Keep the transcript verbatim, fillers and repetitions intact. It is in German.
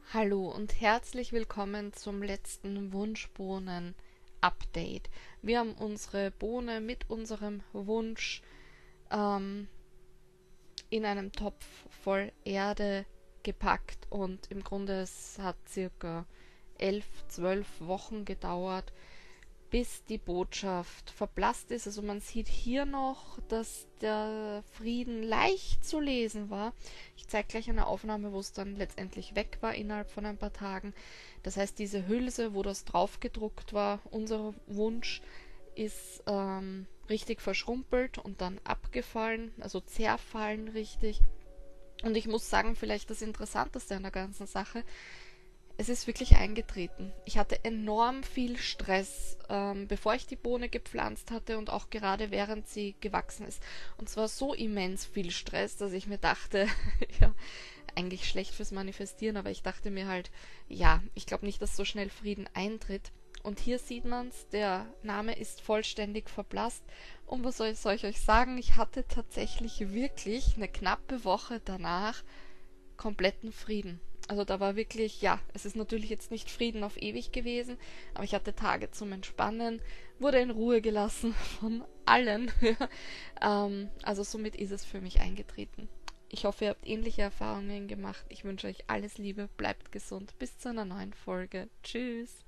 Hallo und herzlich willkommen zum letzten Wunschbohnen-Update. Wir haben unsere Bohne mit unserem Wunsch ähm, in einem Topf voll Erde gepackt und im Grunde es hat circa elf, zwölf Wochen gedauert, bis die Botschaft verblasst ist. Also man sieht hier noch, dass der Frieden leicht zu lesen war. Ich zeige gleich eine Aufnahme, wo es dann letztendlich weg war innerhalb von ein paar Tagen. Das heißt, diese Hülse, wo das drauf gedruckt war, unser Wunsch, ist ähm, richtig verschrumpelt und dann abgefallen, also zerfallen richtig. Und ich muss sagen, vielleicht das Interessanteste an der ganzen Sache, es ist wirklich eingetreten. Ich hatte enorm viel Stress, ähm, bevor ich die Bohne gepflanzt hatte und auch gerade während sie gewachsen ist. Und zwar so immens viel Stress, dass ich mir dachte, ja, eigentlich schlecht fürs Manifestieren, aber ich dachte mir halt, ja, ich glaube nicht, dass so schnell Frieden eintritt. Und hier sieht man's, der Name ist vollständig verblasst. Und was soll ich, soll ich euch sagen? Ich hatte tatsächlich wirklich eine knappe Woche danach kompletten Frieden. Also da war wirklich, ja, es ist natürlich jetzt nicht Frieden auf ewig gewesen, aber ich hatte Tage zum Entspannen, wurde in Ruhe gelassen von allen. ähm, also somit ist es für mich eingetreten. Ich hoffe, ihr habt ähnliche Erfahrungen gemacht. Ich wünsche euch alles Liebe, bleibt gesund. Bis zu einer neuen Folge. Tschüss.